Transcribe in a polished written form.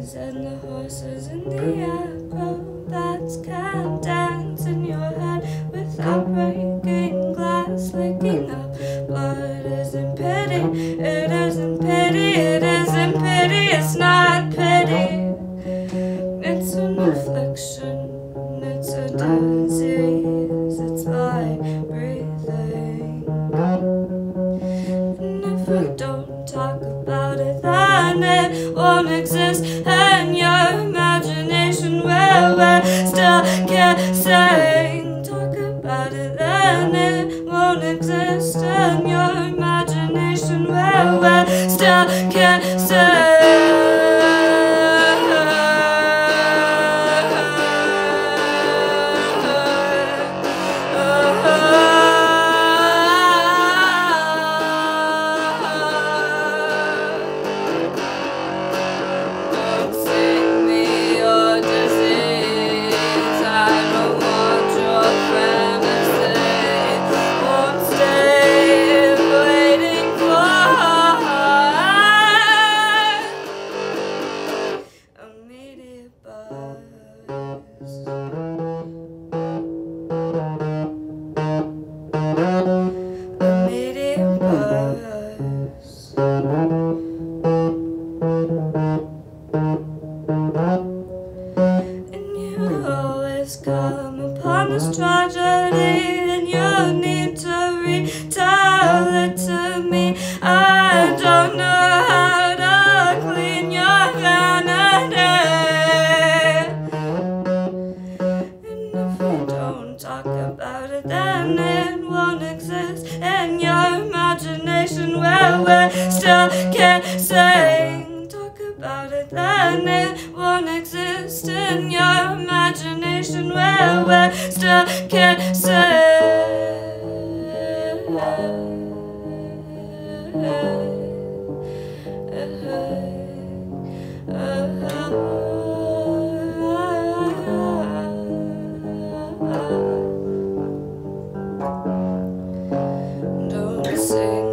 trees and the horses in the acrobats can dance in your head without breaking glass, licking up blood. Isn't pity, it isn't pity, it isn't pity, it's not pity. It's an affliction, it's a disease, it's like breathing. And if we don't talk about it, then it won't exist. And your imagination will still kissing. Talk about it, then it won't exist. And your imagination will still kissing. Come upon this tragedy, and you need to retell it to me. I don't know how to clean your vanity. And if we don't talk about it, then it won't exist. And your imagination, well, we're still kissing. Talk about it, then it won't exist. In your imagination, well, we're still kissing. Don't sing